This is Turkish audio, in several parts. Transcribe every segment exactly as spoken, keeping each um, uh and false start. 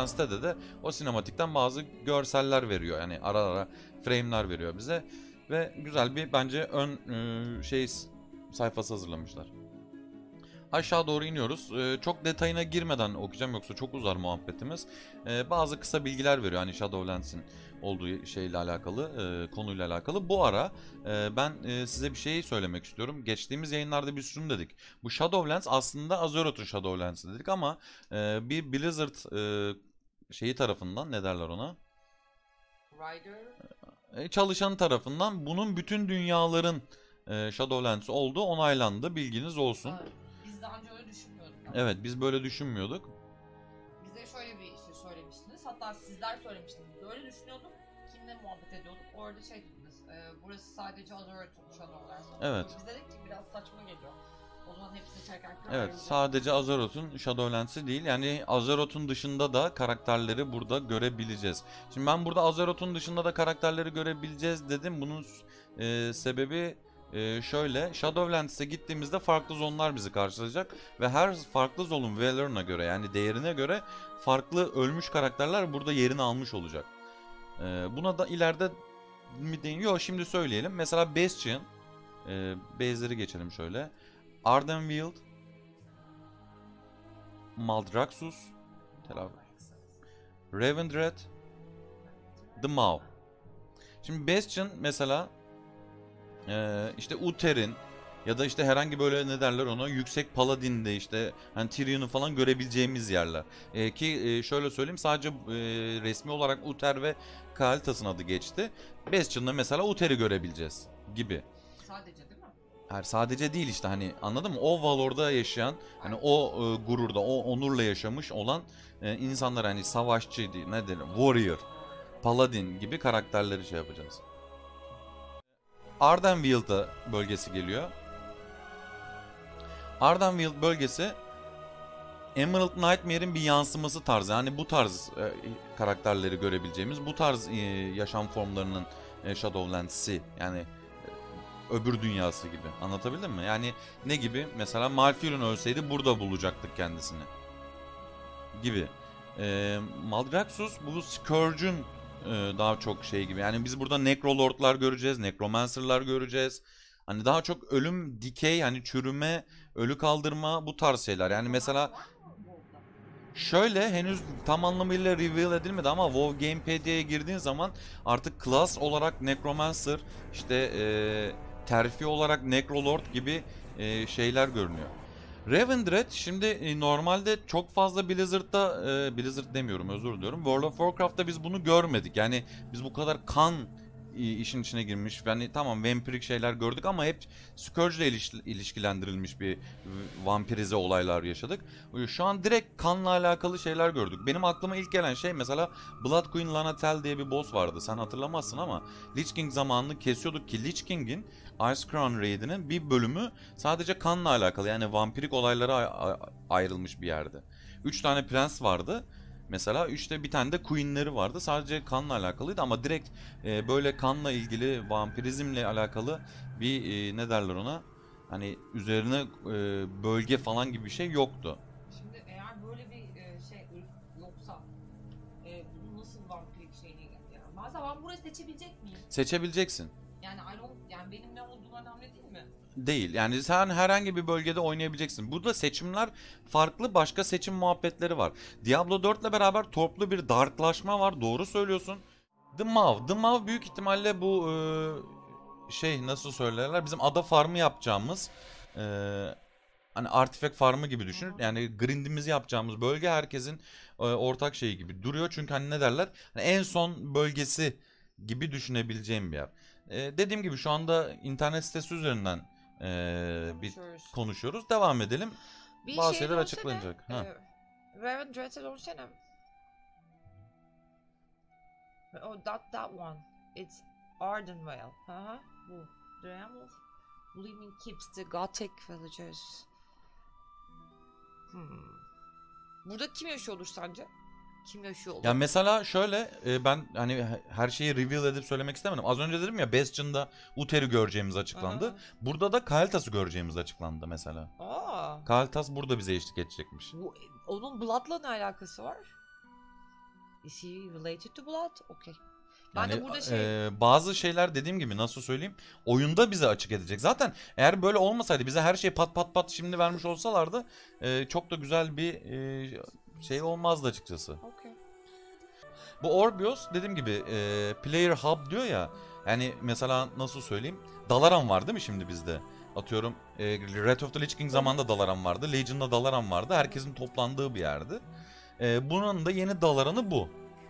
Shadowlands'te de de o sinematikten bazı görseller veriyor. Yani ara ara frame'ler veriyor bize. Ve güzel bir bence ön e, şey sayfası hazırlamışlar. Aşağı doğru iniyoruz. Ee, çok detayına girmeden okuyacağım yoksa çok uzar muhabbetimiz. Ee, bazı kısa bilgiler veriyor hani Shadowlands'in olduğu şeyle alakalı, e, konuyla alakalı. Bu ara e, ben e, size bir şey söylemek istiyorum. Geçtiğimiz yayınlarda biz şunu dedik. Bu Shadowlands aslında Azeroth'un Shadowlands'ı dedik ama e, bir Blizzard e, şeyi tarafından ne derler ona? Rider. E, çalışan tarafından bunun bütün dünyaların e, Shadowlands olduğu onaylandı. Bilginiz olsun. Aa, biz daha önce öyle düşünmüyorduk. ama. Evet, biz böyle düşünmüyorduk. Bize şöyle bir şey söylemiştiniz. Hatta sizler söylemiştiniz. Böyle düşünüyorduk. Kimle muhabbet ediyorduk? Orada şey dediniz. E, burası sadece Azeroth'un Shadowlands. Evet. Biz dedik ki biraz saçma geliyor. O zaman hepsini çekerken Evet, ayrılacak. sadece Azeroth'un Shadowlands'i değil. Yani Azeroth'un dışında da karakterleri burada görebileceğiz. Şimdi ben burada Azeroth'un dışında da karakterleri görebileceğiz dedim. Bunun e, sebebi e, şöyle. Shadowlands'e gittiğimizde farklı zonlar bizi karşılayacak. Ve her farklı zonun valor'ına göre yani değerine göre farklı ölmüş karakterler burada yerini almış olacak. E, buna da ileride mi deyin? Yok, şimdi söyleyelim. Mesela Bastion. E, base'leri geçelim şöyle. Ardenweald, Maldraxxus, telafi. Revendred, The Maw. Şimdi Bastion mesela e, işte Uther'in ya da işte herhangi böyle ne derler ona yüksek paladinde işte hani Tyrion'u falan görebileceğimiz yerler. E, ki e, şöyle söyleyeyim sadece e, resmi olarak Uther ve Kael'thas'ın adı geçti. Bastion'da mesela Uther'i görebileceğiz gibi. Sadece değil mi? Her sadece değil işte hani anladın mı? O Valor'da yaşayan hani o e, gururda, o onurla yaşamış olan e, insanlar hani savaşçı ne diyelim, warrior, paladin gibi karakterleri şey yapacağız. Ardenweald bölgesi geliyor. Ardenweald bölgesi Emerald Nightmare'in bir yansıması tarzı. Yani bu tarz e, karakterleri görebileceğimiz, bu tarz e, yaşam formlarının e, Shadowlands'i yani öbür dünyası gibi. Anlatabildim mi? Yani ne gibi? Mesela Malfurion ölseydi burada bulacaktık kendisini. Gibi. Ee, Maldraxxus bu Scourge'ün e, daha çok şey gibi. Yani biz burada Necrolord'lar göreceğiz, Necromancer'lar göreceğiz. Hani daha çok ölüm, dikey, hani çürüme, ölü kaldırma bu tarz şeyler. Yani mesela Var mı WoW'da? şöyle henüz tam anlamıyla reveal edilmedi ama WoW Gamepadia'ya girdiğin zaman artık class olarak Necromancer, işte e, terfi olarak Necrolord gibi e, şeyler görünüyor. Revendred şimdi e, normalde çok fazla Blizzard'da, e, Blizzard demiyorum özür diliyorum. World of Warcraft'ta biz bunu görmedik. Yani biz bu kadar kan i- işin içine girmiş. Yani tamam vampirik şeyler gördük ama hep Scourge ile iliş- ilişkilendirilmiş bir v- vampirize olaylar yaşadık. Şu an direkt kanla alakalı şeyler gördük. Benim aklıma ilk gelen şey mesela Blood Queen Lanatel diye bir boss vardı. Sen hatırlamazsın ama Lich King zamanını kesiyorduk ki Lich King'in Ice Crown Raid'inin bir bölümü sadece kanla alakalı yani vampirik olaylara ay- ay- ayrılmış bir yerde. Üç tane prens vardı. Mesela üçte bir tane de queenleri vardı. Sadece kanla alakalıydı ama direkt e, böyle kanla ilgili vampirizmle alakalı bir e, ne derler ona? Hani üzerine e, bölge falan gibi bir şey yoktu. Şimdi eğer böyle bir e, şey ırk yoksa e, bunun nasıl vampirik şeyine geldi yani? Mesela ben burayı seçebilecek miyim? Seçebileceksin. Yani I don't, yani benim ne olduğum önemli değil mi? Değil. Yani sen herhangi bir bölgede oynayabileceksin. Burada seçimler farklı, başka seçim muhabbetleri var. Diablo dört ile beraber toplu bir darklaşma var. Doğru söylüyorsun. The Maw. The Maw büyük ihtimalle bu e, şey nasıl söylerler? Bizim ada farmı yapacağımız e, hani artifact farmı gibi Hı düşün. hı. Yani grindimizi yapacağımız bölge herkesin e, ortak şeyi gibi duruyor. Çünkü hani ne derler? Hani en son bölgesi gibi düşünebileceğim bir yer. E, dediğim gibi şu anda internet sitesi üzerinden e, bir Konuşuyoruz. konuşuyoruz. Devam edelim. Bir Bazı şeye şeyler dönsene. açıklanacak. Ha. E, Revendred'e dönsene. Oh, that, that one. It's Ardenvale. Hı hı. Bu. Dreamwolf. Blooming keeps the Gothic villagers. Hmm. Burada kim yaşıyordur sence? Kim yaşıyor Ya olur? mesela şöyle e, ben hani her şeyi reveal edip söylemek istemedim. Az önce dedim ya Bastion'da Uther'i göreceğimiz açıklandı. Aha. Burada da Kael'thas'ı göreceğimiz açıklandı mesela. Aa. Kael'thas burada bize eşlik edecekmiş. Bu, onun Blood'la ne alakası var? Is he related to Blood? Okay. Ben de Yani burada şey... e, bazı şeyler dediğim gibi nasıl söyleyeyim oyunda bize açık edecek. Zaten eğer böyle olmasaydı bize her şeyi pat pat pat şimdi vermiş olsalardı e, çok da güzel bir e, şey olmazdı açıkçası. Okay. Bu Orbios dediğim gibi e, Player Hub diyor ya yani mesela nasıl söyleyeyim Dalaran var değil mi şimdi bizde? Atıyorum e, Red of the Lich King zamanında Dalaran vardı. Legion'da Dalaran vardı. Herkesin toplandığı bir yerdi. E, bunun da yeni Dalaran'ı bu.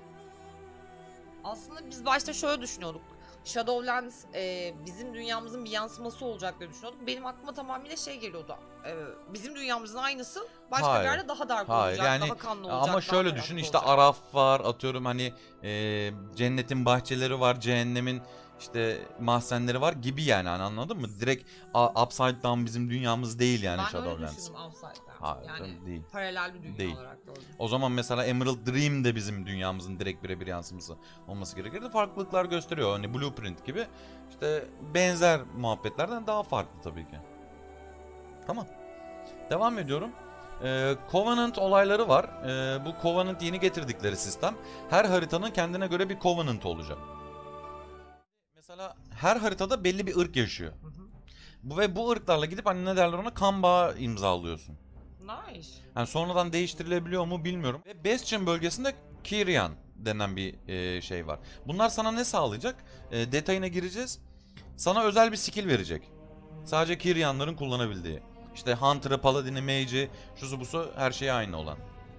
Aslında biz başta şöyle düşünüyorduk. Shadowlands e, bizim dünyamızın bir yansıması olacak diye düşünüyorduk. Benim aklıma tamamıyla şey geliyordu. E, bizim dünyamızın aynısı başka Hayır. bir yerde daha dark Hayır, olacak, yani daha kanlı olacak. ama şöyle daha düşün karanlık işte olacak. Araf var atıyorum hani e, cennetin bahçeleri var cehennemin işte mahzenleri var gibi yani hani anladın mı? Direkt a, Upside Down bizim dünyamız değil yani Ben öyle Shadowlands. düşündüm Upside'den. Hayır Yani değil. paralel bir dünya Değil. olarak gördüm. O zaman mesela Emerald Dream de bizim dünyamızın direkt birebir yansıması olması gerekirdi. Farklılıklar gösteriyor hani Blueprint gibi işte benzer muhabbetlerden daha farklı tabii ki. Tamam. Devam ediyorum. Ee, Covenant olayları var. Ee, bu Covenant yeni getirdikleri sistem. Her haritanın kendine göre bir Covenant olacak. Mesela her haritada belli bir ırk yaşıyor. Hı hı. Bu ve bu ırklarla gidip hani ne derler ona kan bağı imzalıyorsun. Nice. Yani sonradan değiştirilebiliyor mu bilmiyorum. Ve Bastion bölgesinde Kyrian denen bir e, şey var. Bunlar sana ne sağlayacak? E, detayına gireceğiz. Sana özel bir skill verecek. Sadece Kyrianların kullanabildiği. İşte Hunter'ı, Paladin'i, Mage'i, şusu busu her şey aynı olan.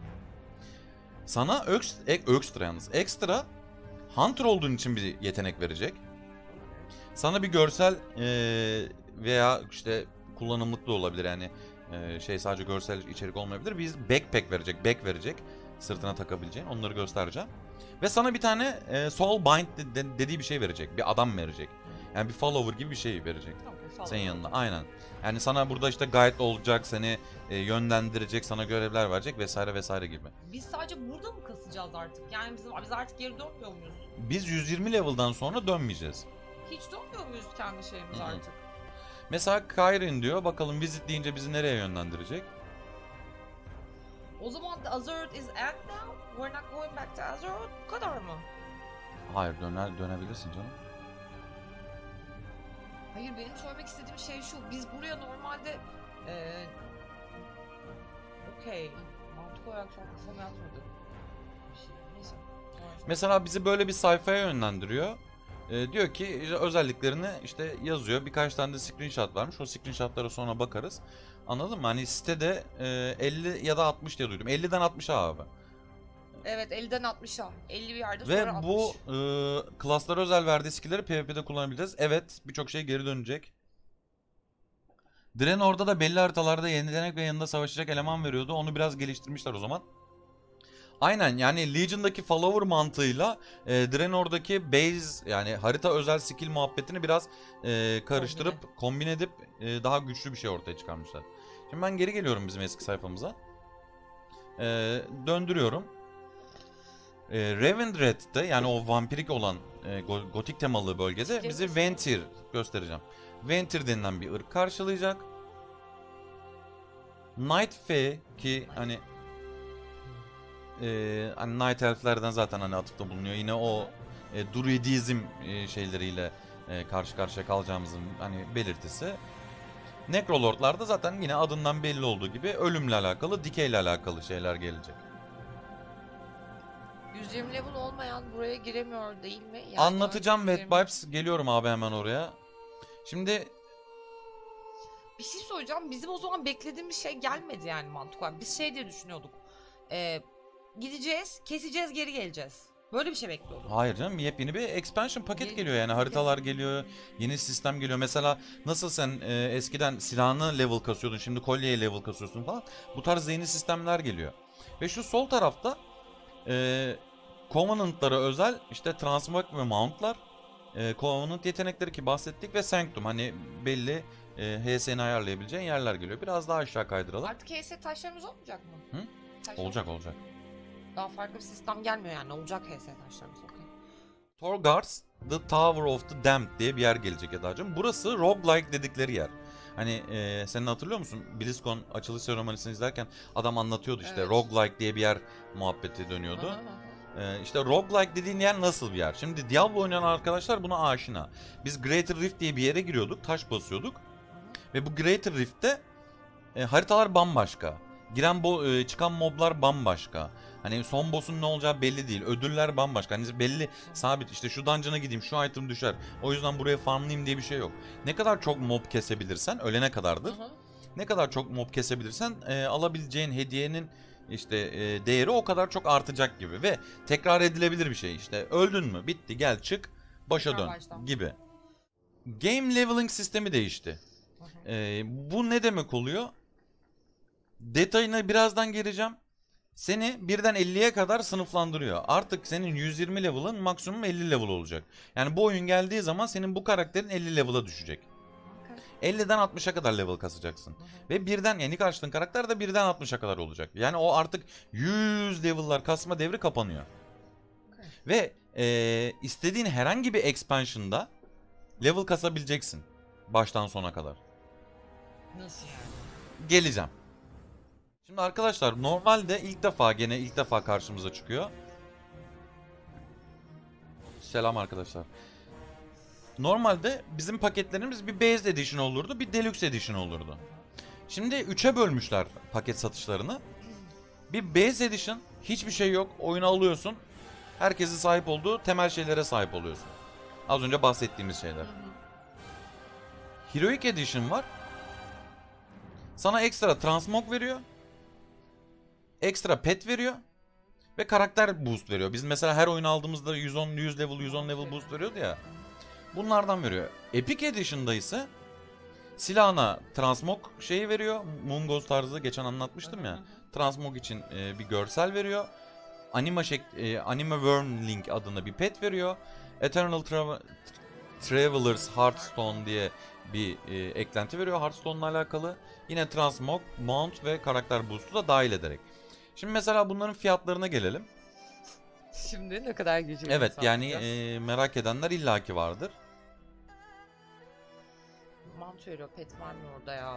Sana öks, ek, ekstra yalnız. Ekstra Hunter olduğun için bir yetenek verecek. Sana bir görsel e, veya işte kullanımlık da olabilir yani e, şey sadece görsel içerik olmayabilir. Biz backpack verecek, back verecek sırtına takabileceğin onları göstereceğim. Ve sana bir tane e, soul bind de, de, dediği bir şey verecek, bir adam verecek. Yani bir follower gibi bir şey verecek. Okay, Senin yanında aynen. Yani sana burada işte guide olacak, seni e, yönlendirecek, sana görevler verecek vesaire vesaire gibi. Biz sadece burada mı kasacağız artık? Yani bizim, biz artık geri dönmüyor muyuz? Biz yüz yirmi level'dan sonra dönmeyeceğiz. Hiç dönmüyor muyuz kendi şeyimiz Hı hı. artık? Mesela Kyrin diyor. Bakalım visit deyince bizi nereye yönlendirecek? O zaman the Azeroth is end now? We're not going back to Azeroth? Bu kadar mı? Hayır döner dönebilirsin canım. Hayır, benim söylemek istediğim şey şu. Biz buraya normalde eee okey. Mantık olarak şu an kafam yatmadı. Bir şey. Neyse. Sonra- Mesela bizi böyle bir sayfaya yönlendiriyor. Ee, diyor ki işte özelliklerini işte yazıyor. Birkaç tane de screenshot varmış. O screenshotlara sonra bakarız. Anladın mı? Hani sitede e, elli ya da altmış diye duydum. elliden altmışa abi. Evet, elden altmışa. elli bir yerde Ve sonra bu altmış. e, klaslara özel verdiği skill'leri PvP'de kullanabileceğiz. Evet, birçok şey geri dönecek. Draenor'da da belli haritalarda yenilenek ve yanında savaşacak eleman veriyordu. Onu biraz geliştirmişler o zaman. Aynen yani Legion'daki follower mantığıyla e, Draenor'daki base yani harita özel skill muhabbetini biraz e, karıştırıp kombine, kombine edip e, daha güçlü bir şey ortaya çıkarmışlar. Şimdi ben geri geliyorum bizim eski sayfamıza. E, döndürüyorum. E, Revendred'de yani o vampirik olan e, go- gotik temalı bölgede Şey bizi misin? Ventir göstereceğim. Ventir denilen bir ırk karşılayacak. Night Fae ki hani Ee, hani Night Elf'lerden zaten hani atıfta bulunuyor. Yine o e, druidizm e, şeyleriyle e, karşı karşıya kalacağımızın hani belirtisi. Necrolord'larda zaten yine adından belli olduğu gibi ölümle alakalı, dikeyle alakalı şeyler gelecek. yüz yirmi level olmayan buraya giremiyor değil mi? Yani Anlatacağım yüz Wet yirmi Vibes. Geliyorum abi hemen oraya. Şimdi Bir şey söyleyeceğim. Bizim o zaman beklediğimiz şey gelmedi yani mantık olarak. Biz şey diye düşünüyorduk. Ee, gideceğiz, keseceğiz, geri geleceğiz. Böyle bir şey bekliyorduk. hayır canım yepyeni bir expansion paket Yeni- geliyor yani haritalar geliyor, yeni sistem geliyor. Mesela nasıl sen e, eskiden silahını level kasıyordun, şimdi kolyeye level kasıyorsun falan. Bu tarz yeni sistemler geliyor. Ve şu sol tarafta e, Covenant'lara özel işte Transmog ve Mount'lar, e, Covenant yetenekleri ki bahsettik ve Sanctum hani belli e, H S'ni ayarlayabileceğin yerler geliyor. Biraz daha aşağı kaydıralım. Artık H S taşlarımız olmayacak mı? Hı? Taşlar- Olacak olacak. Daha farklı bir sistem gelmiyor yani. Olacak H S taşlarımız. Okey. Torghast The Tower of the Damned diye bir yer gelecek Eda'cığım. Burası roguelike dedikleri yer. Hani e, senin hatırlıyor musun? BlizzCon açılış seremonisini izlerken adam anlatıyordu işte Evet. roguelike diye bir yer muhabbeti dönüyordu. Aha, aha. Ee, işte roguelike dediğin yer nasıl bir yer? Şimdi Diablo oynayan arkadaşlar buna aşina. Biz Greater Rift diye bir yere giriyorduk, taş basıyorduk. Ve bu Greater Rift'te e, haritalar bambaşka. Giren bo e, çıkan moblar bambaşka. Hani son boss'un ne olacağı belli değil. Ödüller bambaşka. Hani belli sabit, işte şu dungeon'a gideyim, şu item düşer, o yüzden buraya farmlayayım diye bir şey yok. Ne kadar çok mob kesebilirsen ölene kadardır. Hı hı. Ne kadar çok mob kesebilirsen e, alabileceğin hediyenin işte e, değeri o kadar çok artacak gibi. Ve tekrar edilebilir bir şey işte. Öldün mü? Bitti, gel çık, başa Tekrar dön baştan. gibi. Game leveling sistemi değişti. Hı hı. E, bu ne demek oluyor? Detayına birazdan gireceğim. Seni birden elliye kadar sınıflandırıyor. Artık senin yüz yirmi level'ın maksimum elli level olacak. Yani bu oyun geldiği zaman senin bu karakterin elli level'a düşecek. Okay. elliden altmışa kadar level kasacaksın. Hı hı. Ve birden yeni karşıladığın karakter de birden altmışa kadar olacak. Yani o artık yüz level'lar kasma devri kapanıyor. Okay. Ve ee, istediğin herhangi bir expansion'da level kasabileceksin. Baştan sona kadar. Nasıl yani? Geleceğim. Şimdi arkadaşlar normalde ilk defa gene ilk defa karşımıza çıkıyor. Selam arkadaşlar. Normalde bizim paketlerimiz bir Base Edition olurdu, bir Deluxe Edition olurdu. Şimdi üçe bölmüşler paket satışlarını. Bir Base Edition, hiçbir şey yok, oyunu alıyorsun. Herkesin sahip olduğu temel şeylere sahip oluyorsun. Az önce bahsettiğimiz şeyler. Heroic Edition var. Sana ekstra transmog veriyor. Ekstra pet veriyor. Ve karakter boost veriyor. Biz mesela her oyun aldığımızda yüz on yüz level yüz on level boost veriyordu ya. Bunlardan veriyor. Epic Edition'da ise silahına transmog şeyi veriyor. Mungos tarzı geçen anlatmıştım ya. Transmog için e, bir görsel veriyor. Anima şek e, Anima Worm Link adında bir pet veriyor. Eternal Tra Traveler's Hearthstone diye bir e, eklenti veriyor Hearthstone'la alakalı. Yine transmog, mount ve karakter boost'u da dahil ederek. Şimdi mesela bunların fiyatlarına gelelim. Şimdi ne kadar gücü? Evet yani e, merak edenler illaki vardır. Mantı veriyor. Pet var mı orada ya?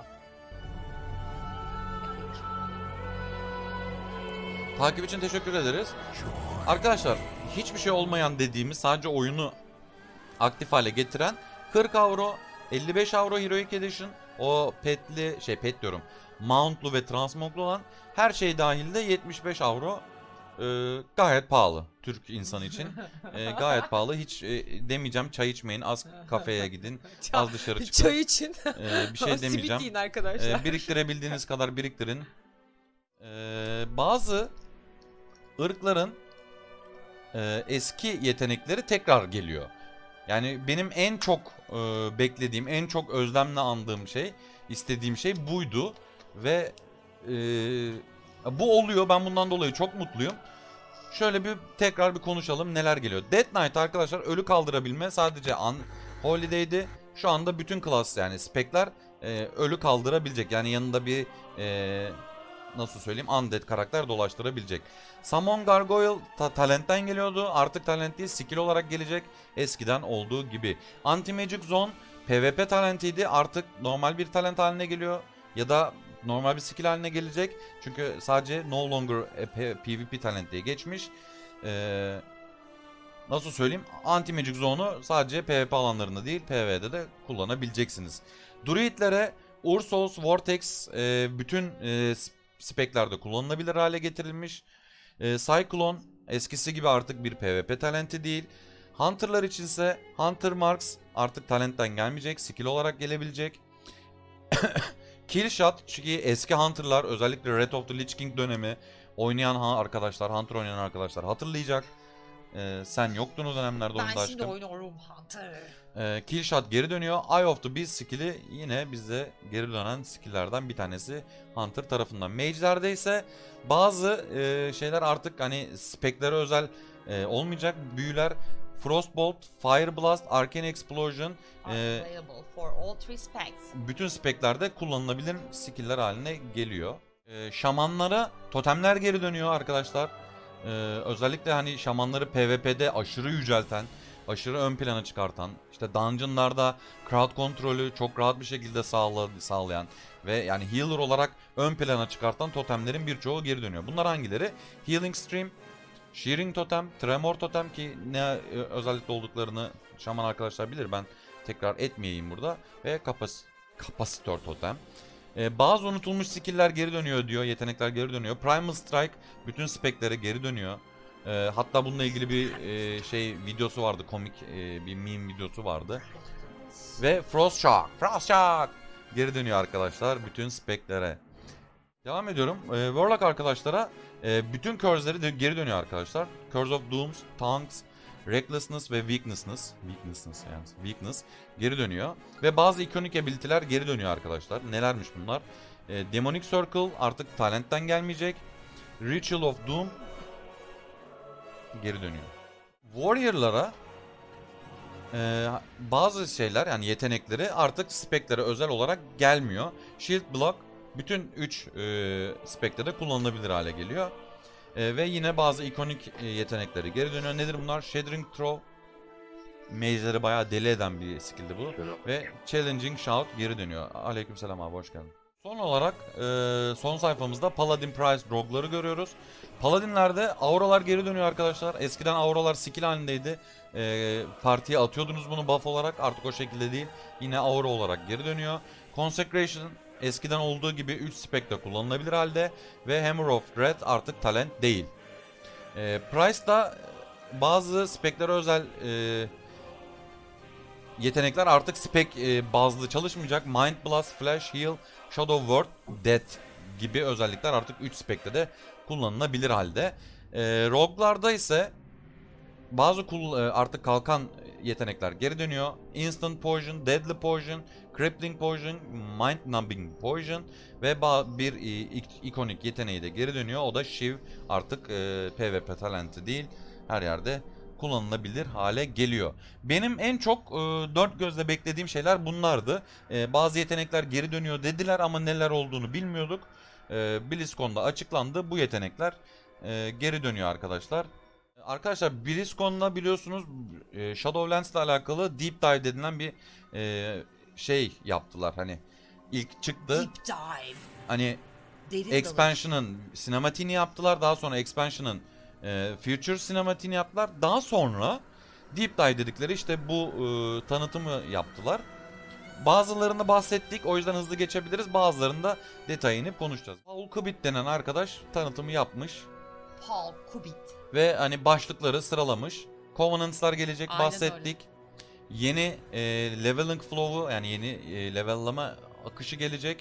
Takip için teşekkür ederiz. Arkadaşlar hiçbir şey olmayan dediğimiz, sadece oyunu aktif hale getiren kırk avro, elli beş avro Heroic Edition, o petli şey pet diyorum, mountlu ve transmoglu olan her şey dahilde yetmiş beş avro. Ee, gayet pahalı Türk insanı için. Ee, gayet pahalı. Hiç e, demeyeceğim çay içmeyin, az kafeye gidin, az dışarı çıkın. Çay için. Ee, bir şey demeyeceğim. Simit yiyin arkadaşlar. Ee, biriktirebildiğiniz kadar biriktirin. Ee, bazı ırkların e, eski yetenekleri tekrar geliyor. Yani benim en çok e, beklediğim, en çok özlemle andığım şey, istediğim şey buydu. Ve e, bu oluyor. Ben bundan dolayı çok mutluyum. Şöyle bir tekrar bir konuşalım neler geliyor. Death Knight arkadaşlar, ölü kaldırabilme sadece Unholiday'di. Şu anda bütün klas yani spekler e, ölü kaldırabilecek. Yani yanında bir e, nasıl söyleyeyim, undead karakter dolaştırabilecek. Summon Gargoyle ta talentten geliyordu. Artık talent değil, skill olarak gelecek. Eskiden olduğu gibi. Anti-Magic Zone PvP talentiydi. Artık normal bir talent haline geliyor. Ya da normal bir skill haline gelecek. Çünkü sadece no longer a PvP talent diye geçmiş. Ee, nasıl söyleyeyim? Anti-Magic Zone'u sadece PvP alanlarında değil, PvE'de de kullanabileceksiniz. Druidlere Ursos, Vortex e, bütün e, speklerde kullanılabilir hale getirilmiş. E, Cyclone eskisi gibi artık bir PvP talenti değil. Hunter'lar içinse Hunter Marks artık talentten gelmeyecek, skill olarak gelebilecek. Killshot, çünkü eski Hunter'lar, özellikle Red of the Lich King dönemi oynayan arkadaşlar, Hunter oynayan arkadaşlar hatırlayacak. Ee, sen yoktun o dönemlerde, onu da Ben açtım. şimdi oynuyorum Hunter. Ee, Killshot geri dönüyor. Eye of the Beast skill'i yine bizde geri dönen skill'lerden bir tanesi Hunter tarafından. Mage'lerde ise bazı e, şeyler artık hani speklere özel e, olmayacak. Büyüler Frostbolt, Fire Blast, Arcane Explosion e, Available for all three specs. bütün speklerde kullanılabilir skill'ler haline geliyor. E, şamanlara totemler geri dönüyor arkadaşlar. E, özellikle hani şamanları PvP'de aşırı yücelten, aşırı ön plana çıkartan, işte dungeonlarda crowd kontrolü çok rahat bir şekilde sağla, sağlayan ve yani healer olarak ön plana çıkartan totemlerin birçoğu geri dönüyor. Bunlar hangileri? Healing Stream, Shearing Totem, Tremor Totem ki ne e, özellikle olduklarını şaman arkadaşlar bilir. Ben tekrar etmeyeyim burada. Ve kapas Kapasitör Totem. Ee, bazı unutulmuş skill'ler geri dönüyor diyor. Yetenekler geri dönüyor. Primal Strike bütün spekleri geri dönüyor. Ee, hatta bununla ilgili bir e, şey videosu vardı. Komik e, bir meme videosu vardı. Ve Frost Shock. Frost Shock geri dönüyor arkadaşlar bütün speklere. Devam ediyorum. Ee, Warlock arkadaşlara e, bütün curse'leri de geri dönüyor arkadaşlar. Curse of Dooms, Tongues, Recklessness ve Weaknessness, Weaknessness yani Weakness geri dönüyor. Ve bazı ikonik ability'ler geri dönüyor arkadaşlar. Nelermiş bunlar? E, Demonic Circle artık talentten gelmeyecek. Ritual of Doom geri dönüyor. Warrior'lara e, bazı şeyler yani yetenekleri artık speklere özel olarak gelmiyor. Shield Block bütün üç e, spekte de kullanılabilir hale geliyor. E, ve yine bazı ikonik e, yetenekleri geri dönüyor. Nedir bunlar? Shattering Throw. Mage'leri bayağı deli eden bir skill'di bu. Ve Challenging Shout geri dönüyor. Aleykümselam abi, hoş geldin. Son olarak e, son sayfamızda Paladin Price Rogue'ları görüyoruz. Paladinlerde auralar geri dönüyor arkadaşlar. Eskiden auralar skill halindeydi. E, partiye atıyordunuz bunu buff olarak. Artık o şekilde değil. Yine aura olarak geri dönüyor. Consecration eskiden olduğu gibi üç spekte kullanılabilir halde. Ve Hammer of Dread artık talent değil. E, Price'da bazı speklere özel e, yetenekler artık spek e, bazlı çalışmayacak. Mind Blast, Flash, Heal, Shadow Word, Death gibi özellikler artık üç spekte de kullanılabilir halde. E, Rogue'larda ise bazı kul, e, artık kalkan yetenekler geri dönüyor. Instant Poison, Deadly Poison, Crippling Poison, Mind Numbing Poison ve bir e, ikonik yeteneği de geri dönüyor. O da Shiv artık e, PvP talenti değil, her yerde kullanılabilir hale geliyor. Benim en çok e, dört gözle beklediğim şeyler bunlardı. E, bazı yetenekler geri dönüyor dediler ama neler olduğunu bilmiyorduk. E, BlizzCon'da açıklandı. Bu yetenekler e, geri dönüyor arkadaşlar. Arkadaşlar BlizzCon'la biliyorsunuz e, Shadowlands ile alakalı Deep Dive denilen bir e, şey yaptılar. Hani ilk çıktı. Deep dive. Hani Derin expansion'ın sinematiğini yaptılar. Daha sonra expansion'ın e, future sinematiğini yaptılar. Daha sonra Deep Dive dedikleri işte bu e, tanıtımı yaptılar. Bazılarını bahsettik. O yüzden hızlı geçebiliriz. Bazılarında detaya inip konuşacağız. Paul Kubit denen arkadaş tanıtımı yapmış. Paul Kubit. Ve hani başlıkları sıralamış. Covenants'lar gelecek, Aynen bahsettik. öyle. Yeni e, leveling flow'u yani yeni e, levellama akışı gelecek.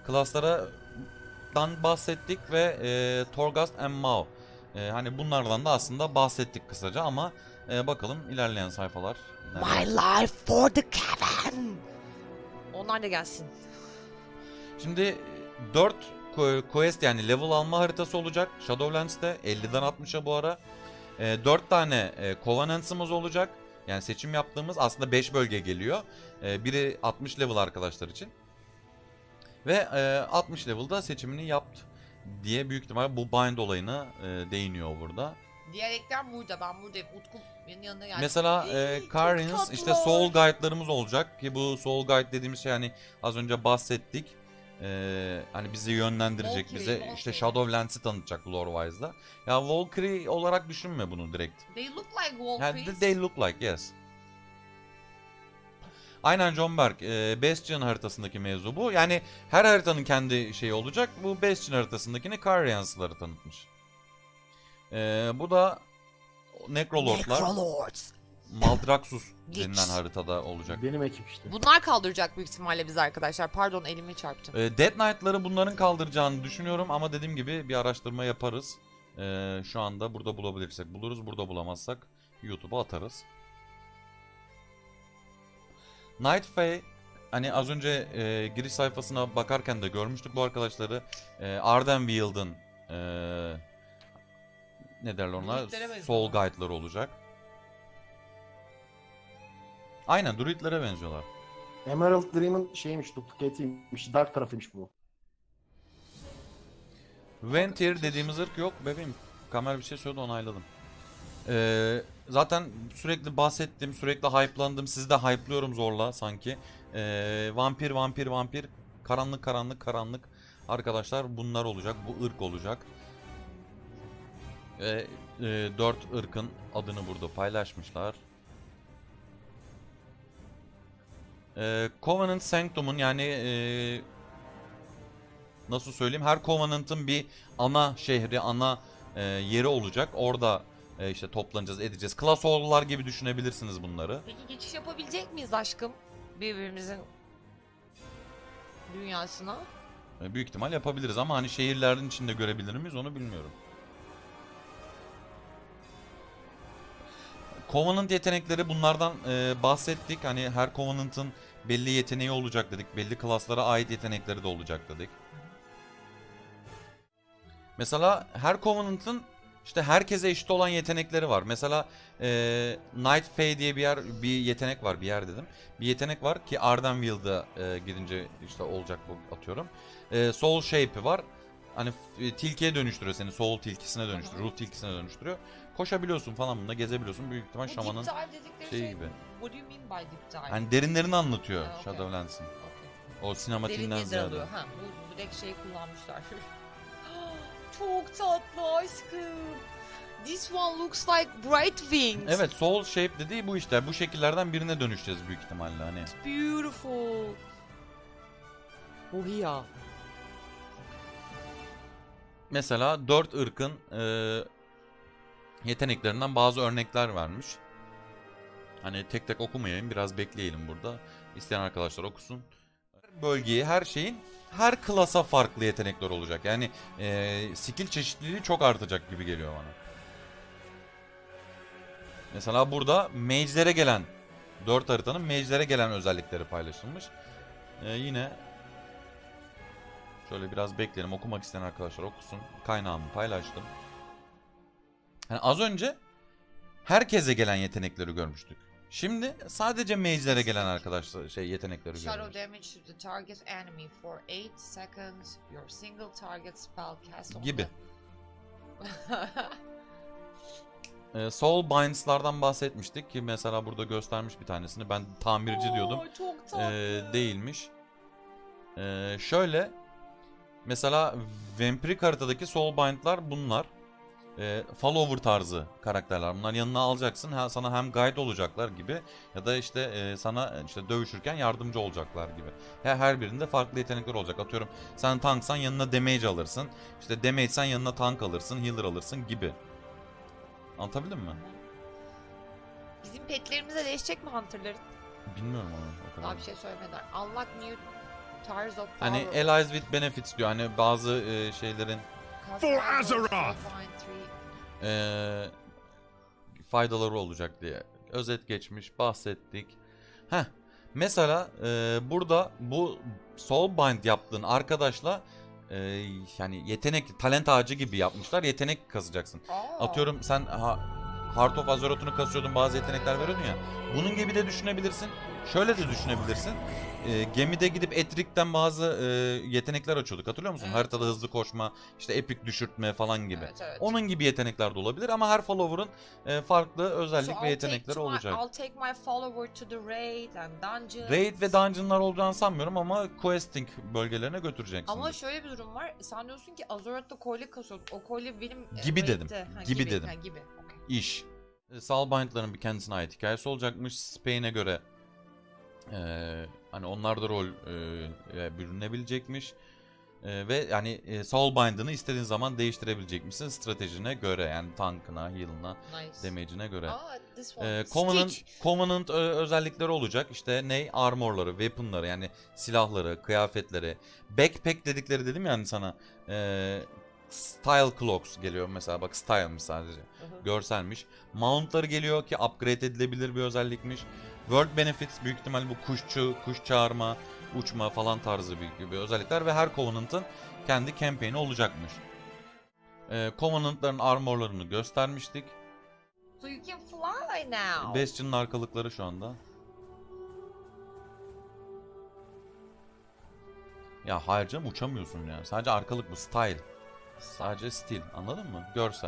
Klaslardan bahsettik ve e, Torghast and Maw. E, hani bunlardan da aslında bahsettik kısaca ama e, bakalım ilerleyen sayfalar. My life for the Kevin. Onlar da gelsin. Şimdi dört quest yani level alma haritası olacak Shadowlands'te elliden altmışa bu ara. E, dört tane e, Covenants'ımız olacak. Yani seçim yaptığımız aslında beş bölge geliyor. E, biri altmış level arkadaşlar için. Ve e, altmış level'da seçimini yaptı diye büyük ihtimal bu bind olayına e, değiniyor burada. Diğer ekran burada. Ben buradayım. Utku benim yanına geldi. Mesela e, Carrions işte Soul Guide'larımız olacak ki bu Soul Guide dediğimiz şey hani az önce bahsettik. Ee, hani bizi yönlendirecek, Valkyrie, bize Valkyrie. işte Shadowlands'i tanıtacak lore-wise'da. Ya Valkyrie olarak düşünme bunu direkt. They look like Yani Valkyries. they look like, yes. Aynen John Berg, e, Bastion haritasındaki mevzu bu. Yani her haritanın kendi şeyi olacak. Bu Bastion haritasındakini Carrions'ları tanıtmış. Ee, bu da Necrolord'lar. Necrolords. Maldraxxus Geç. denilen haritada olacak. Benim ekip işte. Bunlar kaldıracak büyük ihtimalle biz arkadaşlar. Pardon elimi çarptım. Ee, Dead Knight'ları bunların kaldıracağını düşünüyorum ama dediğim gibi bir araştırma yaparız. Ee, şu anda burada bulabilirsek buluruz, burada bulamazsak YouTube'a atarız. Night Fae, hani az önce e, giriş sayfasına bakarken de görmüştük bu arkadaşları. E, Ardenweald'ın e, ne derler onlar? Druidlere benziyorlar. Soul Guide'ları olacak. Aynen Druid'lere benziyorlar. Emerald Dream'in şeymiş, duplicate'iymiş, dark tarafıymış bu. Ventir dediğimiz ırk yok bebeğim. Kamer bir şey söyledi, onayladım. Ee, zaten sürekli bahsettim, sürekli hype'landım. Sizi de hype'lıyorum zorla sanki. Ee, vampir, vampir, vampir. Karanlık, karanlık, karanlık. Arkadaşlar bunlar olacak. Bu ırk olacak. Ve e, dört ırkın adını burada paylaşmışlar. E, Covenant Sanctum'un yani e, nasıl söyleyeyim, her Covenant'ın bir ana şehri, ana e, yeri olacak. Orada e, işte toplanacağız, edeceğiz. Class Hall'lar gibi düşünebilirsiniz bunları. Peki geçiş yapabilecek miyiz aşkım? Birbirimizin dünyasına. E, büyük ihtimal yapabiliriz ama hani şehirlerin içinde görebilir miyiz onu bilmiyorum. Covenant yetenekleri, bunlardan e, bahsettik. Hani her Covenant'ın belli yeteneği olacak dedik. Belli klaslara ait yetenekleri de olacak dedik. Mesela her Covenant'ın işte herkese eşit olan yetenekleri var. Mesela e, Night Fae diye bir yer, bir yetenek var, bir yer dedim. Bir yetenek var ki Ardenville'da e, gidince işte olacak bu, atıyorum. E, Soul Shape'i var. Hani e, tilkiye dönüştürüyor seni, Soul tilkisine dönüştürüyor, ruh tilkisine dönüştürüyor. Koşabiliyorsun falan, bunda gezebiliyorsun. Büyük ihtimal Bu şamanın deep dive dedikleri şeyi şey, gibi. what do you mean by deep dive? Hani derinlerini anlatıyor Ha, okay. Shadowlands'ın. Okay. O sinematiğinden Derin nedir alıyor? ziyade. Ha, bu direkt şey kullanmışlar. Çok tatlı aşkım. This one looks like bright wings. Evet, Soul Shape dediği bu işte. Bu şekillerden birine dönüşeceğiz büyük ihtimalle hani. It's beautiful. Oh ya. Mesela dört ırkın e, yeteneklerinden bazı örnekler vermiş. Hani tek tek okumayayım, biraz bekleyelim burada. İsteyen arkadaşlar okusun. Her bölgeyi, her şeyin her klasa farklı yetenekler olacak. Yani e, skill çeşitliliği çok artacak gibi geliyor bana. Mesela burada mage'lere gelen, dört haritanın mage'lere gelen özellikleri paylaşılmış. E, yine şöyle biraz bekleyelim, okumak isteyen arkadaşlar okusun. Kaynağımı paylaştım. Yani az önce herkese gelen yetenekleri görmüştük. Şimdi sadece mage'lere gelen arkadaşlar şey yetenekleri Shadow görüyoruz. damage to the target enemy for eight seconds. Your single target spell cast on Gibi. the... Ee, Soul Binds'lardan bahsetmiştik ki mesela burada göstermiş bir tanesini. Ben tamirci diyordum. Oo, çok tatlı. Ee, değilmiş. Ee, şöyle mesela Vampiric haritadaki Soul Bind'lar bunlar. E, follower tarzı karakterler. Bunlar yanına alacaksın. Ha, sana hem guide olacaklar gibi ya da işte e, sana işte dövüşürken yardımcı olacaklar gibi. Her, her birinde farklı yetenekler olacak. Atıyorum sen tanksan yanına damage alırsın. İşte damage'sen yanına tank alırsın, healer alırsın gibi. Anlatabildim mi? Bizim petlerimize değişecek mi Hunter'ların? Bilmiyorum onu o kadar. Daha bir şey söylemediler. Unlock new tyres of Hani power. allies with benefits diyor. Hani bazı e, şeylerin For Azeroth! e, faydaları olacak diye özet geçmiş, bahsettik. Heh. Mesela e, burada bu Soulbind yaptığın arkadaşla e, yani yetenek, talent ağacı gibi yapmışlar. Yetenek kazacaksın. Atıyorum sen ha, Heart of Azeroth'unu kasıyordun, bazı yetenekler veriyordun ya. Bunun gibi de düşünebilirsin. Şöyle de düşünebilirsin. E, gemide gidip Etrik'ten bazı e, yetenekler açıyorduk. Hatırlıyor musun? Evet. Haritada hızlı koşma, işte epik düşürtme falan gibi. Evet, evet. Onun gibi yetenekler de olabilir ama her follower'ın e, farklı özellik So ve I'll yetenekleri take to my- olacak. I'll take my follower to the raid and dungeons. Raid ve dungeonlar olacağını sanmıyorum ama questing bölgelerine götüreceksin. Ama şöyle bir durum var. Sen diyorsun ki Azeroth'ta kolye kasıyorduk. O kolye benim e, Gibi raid'te- dedim. Ha, Gibi dedim. Ha, gibi. Okay. İş. E, Soulbind'ların bir kendisine ait hikayesi olacakmış. Spain'e göre e, hani onlar da rol e, bürünebilecekmiş. E, ve yani e, Soulbind'ını istediğin zaman değiştirebilecekmişsin stratejine göre, yani tankına, heal'ına, Nice. damage'ine göre. Aa, this one. Ee, Covenant, Stitch. Covenant ö- özellikleri olacak. İşte ne? Armorları, weaponları, yani silahları, kıyafetleri. Backpack dedikleri dedim yani sana. Ee, style cloaks geliyor mesela, bak style'mış sadece. Hı hı. Görselmiş. Mount'ları geliyor ki upgrade edilebilir bir özellikmiş. World Benefits büyük ihtimal bu kuşçu, kuş çağırma, uçma falan tarzı bir, bir özellikler ve her Covenant'ın kendi campaign'i olacakmış. Ee, Covenant'ların armorlarını göstermiştik. So you can fly now. Bastion'ın arkalıkları şu anda. Ya hayır canım, uçamıyorsun ya. Sadece arkalık bu, style. Sadece stil, anladın mı? Görsel.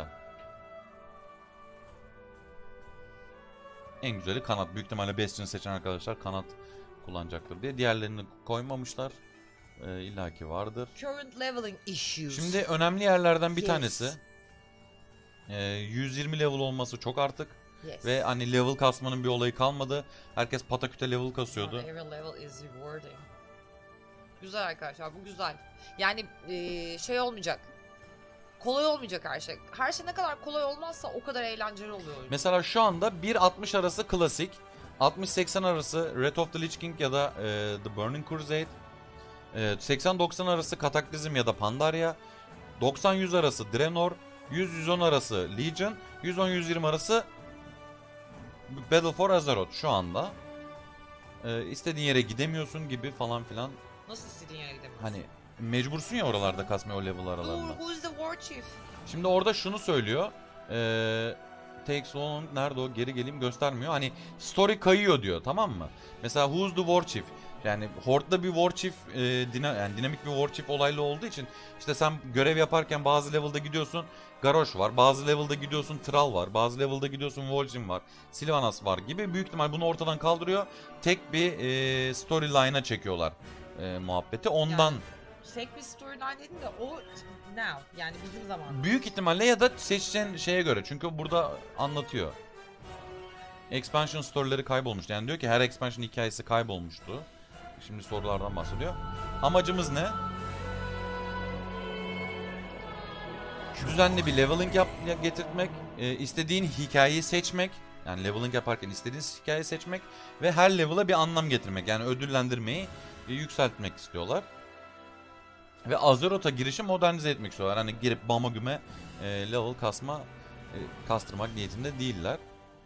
En güzeli kanat. Büyük ihtimalle Bastion'ı seçen arkadaşlar kanat kullanacaktır diye. Diğerlerini koymamışlar. Ee, İlla ki vardır. Current leveling issues. Şimdi önemli yerlerden bir Yes. tanesi. Ee, yüz yirmi level olması çok artık. Yes. Ve hani level kasmanın bir olayı kalmadı. Herkes pataküte level kasıyordu. Every level is rewarding. Güzel arkadaşlar, bu güzel. Yani eee, şey olmayacak. Kolay olmayacak her şey. Her şey ne kadar kolay olmazsa o kadar eğlenceli oluyor oyun. Mesela şu anda bir altmış arası klasik, altmış seksen arası Wrath of the Lich King ya da e, The Burning Crusade, e, seksen doksan arası Kataklizm ya da Pandaria, doksan yüz arası Draenor, yüz yüz on arası Legion, yüz on yüz yirmi arası Battle for Azeroth şu anda. E, istediğin yere gidemiyorsun gibi falan filan. Nasıl istediğin yere gidemiyorsun? Hani mecbursun ya oralarda kasmaya o level aralarında. Who is the war chief? Şimdi orada şunu söylüyor. Eee Takes long, nerede o? Geri geleyim, göstermiyor. Hani story kayıyor diyor, tamam mı? Mesela Who's the War Chief? Yani Horde'da bir War Chief, e, dina, yani dinamik bir War Chief olaylı olduğu için işte sen görev yaparken bazı level'da gidiyorsun Garrosh var, bazı level'da gidiyorsun Thrall var, bazı level'da gidiyorsun Vol'jin var, Sylvanas var gibi, büyük ihtimal bunu ortadan kaldırıyor. Tek bir e, storyline'a çekiyorlar e, muhabbeti. Ondan Yani, tek bir storyline dedin de o now, yani bizim zamanımız. büyük ihtimalle ya da seçeceğin şeye göre. Çünkü burada anlatıyor. Expansion story'leri kaybolmuş. Yani diyor ki her expansion hikayesi kaybolmuştu. Şimdi sorulardan bahsediyor. Amacımız ne? Düzenli bir leveling yap getirtmek, e, istediğin hikayeyi seçmek. Yani leveling yaparken istediğin hikayeyi seçmek ve her level'a bir anlam getirmek. Yani ödüllendirmeyi e, yükseltmek istiyorlar. Ve Azeroth'a girişi modernize etmek istiyorlar. Hani girip bama güme e, level kasma, e, kastırmak niyetinde değiller.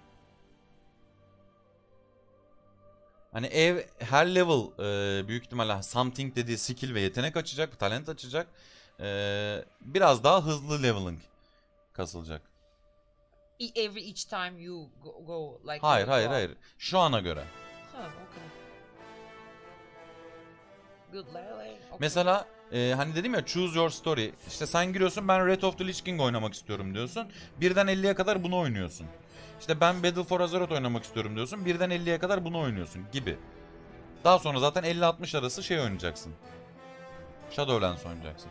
Hani ev her level e, büyük ihtimalle something dediği skill ve yetenek açacak, talent açacak. E, biraz daha hızlı leveling kasılacak. E- Every each time you go, go like Hayır go hayır up. hayır. Şu ana göre. Ha, okay. Good level. Okay. Mesela e, hani dedim ya choose your story. İşte sen giriyorsun, ben Wrath of the Lich King oynamak istiyorum diyorsun. Birden elliye kadar bunu oynuyorsun. İşte ben Battle for Azeroth oynamak istiyorum diyorsun. Birden elliye kadar bunu oynuyorsun gibi. Daha sonra zaten elli altmış arası şey oynayacaksın. Shadowlands oynayacaksın.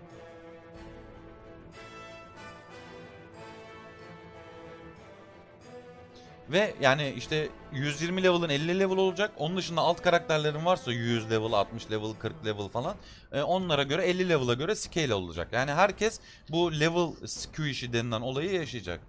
Ve yani işte yüz yirmi level'ın elli level olacak. Onun dışında alt karakterlerin varsa yüz level, altmış level, kırk level falan. E, onlara göre elli level'a göre scale olacak. Yani herkes bu level squish'i denilen olayı yaşayacak.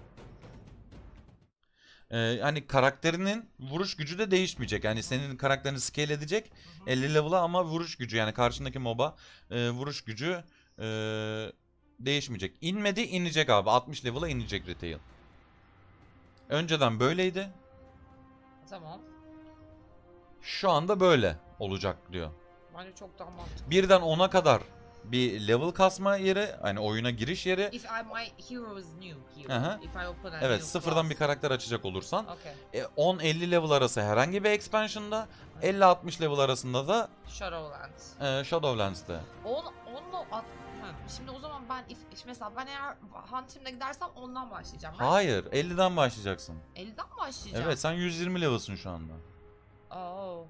E, hani karakterinin vuruş gücü de değişmeyecek. Yani senin karakterini scale edecek elli level'a ama vuruş gücü, yani karşındaki moba e, vuruş gücü e, değişmeyecek. İnmedi, inecek abi. altmış level'a inecek retail. Önceden böyleydi. Tamam. Şu anda böyle olacak diyor. Bence çok daha mantıklı. Birden ona kadar bir level kasma yeri, hani oyuna giriş yeri. If I, my hero is new hero. Aha. If I open a Evet, new sıfırdan class. bir karakter açacak olursan Okay. e, on elli level arası herhangi bir expansion'da, elli altmış level arasında da Shadowlands. e, Shadowlands'te. On, onunla at, ha, şimdi o zaman ben if, mesela ben eğer Hunter'ımda gidersem ondan başlayacağım. Ben Hayır, elliden başlayacaksın. elliden mi başlayacağım? Evet, sen yüz yirmi level'sın şu anda. Oh.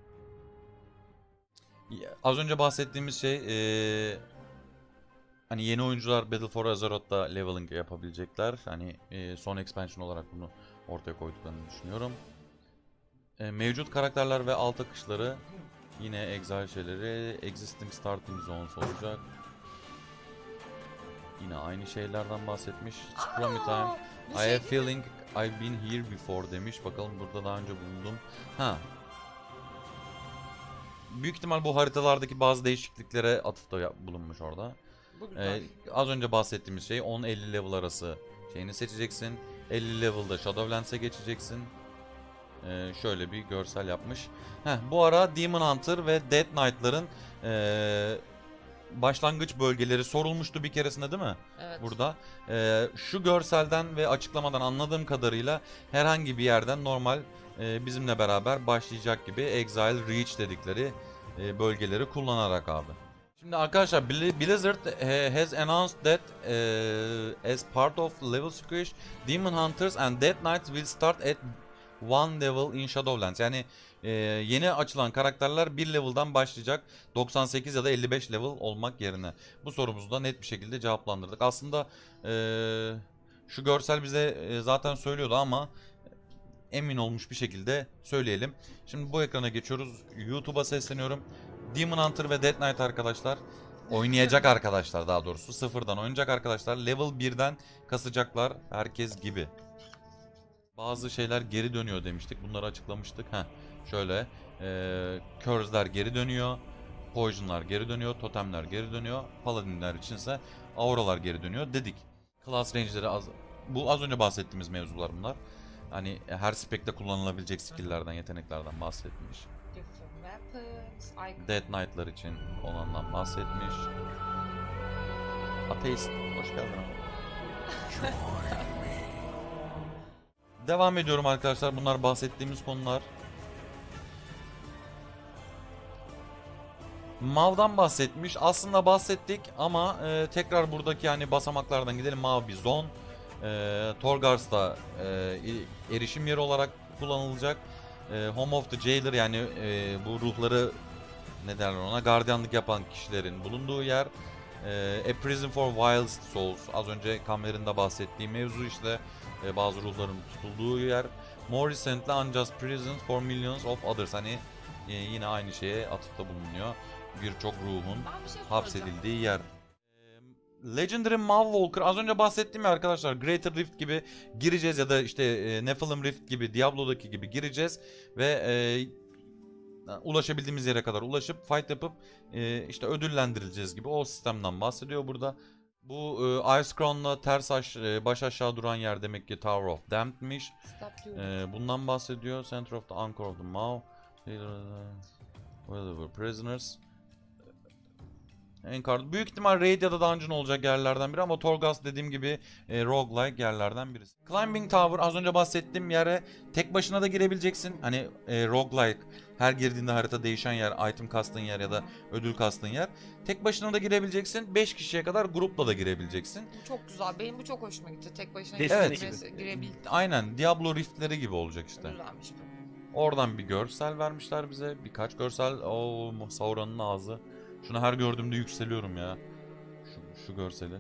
Ya, az önce bahsettiğimiz şey e, hani yeni oyuncular Battle for Azeroth'ta leveling yapabilecekler. Hani e, son expansion olarak bunu ortaya koyduklarını düşünüyorum. E, mevcut karakterler ve alt akışları, yine exile şeyleri, existing starting zones olacak. Yine aynı şeylerden bahsetmiş. Scrummy time. Aa, bu I şey have değil mi? feeling I've been here before demiş. Bakalım burada daha önce bulundum. Ha. Büyük ihtimal bu haritalardaki bazı değişikliklere atıfta yap- bulunmuş orada. Bu güzel. Ee, az önce bahsettiğimiz şey on elli level arası şeyini seçeceksin. elli level'da Shadowlands'e geçeceksin. Ee, şöyle bir görsel yapmış. Heh, bu ara Demon Hunter ve Death Knight'ların ee, başlangıç bölgeleri sorulmuştu bir keresinde, değil mi? Evet. Burada. Ee, şu görselden ve açıklamadan anladığım kadarıyla herhangi bir yerden normal e, bizimle beraber başlayacak gibi Exile Reach dedikleri e, bölgeleri kullanarak abi. Şimdi arkadaşlar Bli- Blizzard eh, has announced that eh, as part of level squish, Demon Hunters and Death Knights will start at one level in Shadowlands. Yani eh, yeni açılan karakterler bir level'dan başlayacak, doksan sekiz ya da elli beş level olmak yerine. Bu sorumuzu da net bir şekilde cevaplandırdık. Aslında eh, Şu görsel bize e, zaten söylüyordu ama emin olmuş bir şekilde söyleyelim. Şimdi bu ekrana geçiyoruz. YouTube'a sesleniyorum. Demon Hunter ve Death Knight arkadaşlar oynayacak arkadaşlar, daha doğrusu sıfırdan oynayacak arkadaşlar. Level birden kasacaklar herkes gibi. Bazı şeyler geri dönüyor demiştik. Bunları açıklamıştık. Heh, şöyle ee, Curse'ler geri dönüyor. Poison'lar geri dönüyor. Totemler geri dönüyor. Paladinler içinse Auralar geri dönüyor dedik. Class range'leri az... Bu az önce bahsettiğimiz mevzular bunlar. Hani her spek'te kullanılabilecek skill'lerden, yeteneklerden bahsetmiş. Different weapons, icon. Death Knight'lar için olandan bahsetmiş. Ateist, hoş geldin. Devam ediyorum arkadaşlar. Bunlar bahsettiğimiz konular. Mav'dan bahsetmiş. Aslında bahsettik ama e, tekrar buradaki hani basamaklardan gidelim. Mav bir zon. E, Torghars'ta e, erişim yeri olarak kullanılacak. E, Home of the Jailer, yani e, bu ruhları, ne derler ona, gardiyanlık yapan kişilerin bulunduğu yer. E, A Prison for Wild Souls, az önce kamerinde bahsettiğim mevzu işte. E, bazı ruhların tutulduğu yer. More recently Unjust Prisons for Millions of Others, hani e, yine aynı şeye atıfta bulunuyor. Birçok ruhun Ben bir şey soracağım. hapsedildiği yer. Legendary Mawwalker, az önce bahsettiğim ya arkadaşlar, Greater Rift gibi gireceğiz ya da işte e, Nephilim Rift gibi, Diablo'daki gibi gireceğiz ve e, ulaşabildiğimiz yere kadar ulaşıp fight yapıp e, işte ödüllendirileceğiz gibi, o sistemden bahsediyor burada. Bu e, Ice Crown'la ters aş e, baş aşağı duran yer demek ki Tower of Damned'miş. E, bundan bahsediyor. Center of the Anchor of the Maw. Prisoners. Enkard. Büyük ihtimal raid ya da dungeon olacak yerlerden biri ama Torghast dediğim gibi e, roguelike yerlerden birisi. Climbing Tower, az önce bahsettiğim yere tek başına da girebileceksin. Hani e, roguelike, her girdiğinde harita değişen yer, item kastığın yer ya da ödül kastığın yer. Tek başına da girebileceksin. beş kişiye kadar grupla da girebileceksin. Bu çok güzel. Benim bu çok hoşuma gitti. Tek başına Evet. giresi- girebildim. Aynen Diablo Rift'leri gibi olacak işte. Güzelmiş bu. Oradan bir görsel vermişler bize. Birkaç görsel. Oo, Sauron'un ağzı. Şunu her gördüğümde yükseliyorum ya. Şu, şu görseli.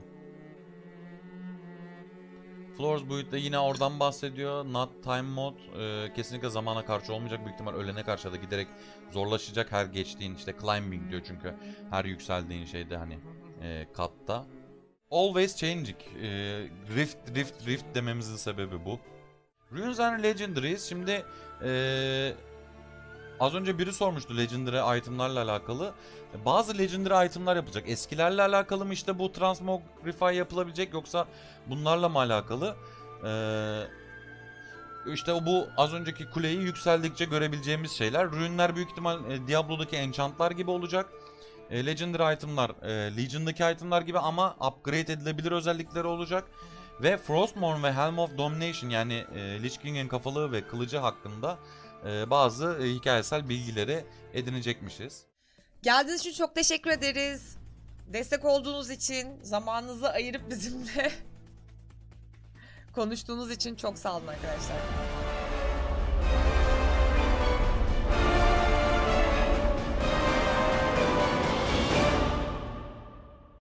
Floors Build'de yine oradan bahsediyor. Not time mod. Ee, kesinlikle zamana karşı olmayacak. Büyük ihtimal ölene karşı da giderek zorlaşacak her geçtiğin, işte climbing diyor çünkü. Her yükseldiğin şeyde hani e, katta. Always changing. Ee, rift, rift, rift dememizin sebebi bu. Runes and Legendaries. Şimdi ee, az önce biri sormuştu Legendary itemlarla alakalı. Bazı Legendary itemlar yapılacak. Eskilerle alakalı mı işte bu Transmogrify yapılabilecek, yoksa bunlarla mı alakalı? Ee, işte bu az önceki kuleyi yükseldikçe görebileceğimiz şeyler. Rune'ler büyük ihtimal e, Diablo'daki enchantlar gibi olacak. E, Legendary itemlar, e, Legion'daki itemlar gibi ama upgrade edilebilir özellikleri olacak. Ve Frostmourne ve Helm of Domination, yani e, Lich King'in kafalığı ve kılıcı hakkında e, bazı e, hikayesel bilgileri edinecekmişiz. Geldiğiniz için çok teşekkür ederiz. Destek olduğunuz için, zamanınızı ayırıp bizimle konuştuğunuz için çok sağ olun arkadaşlar.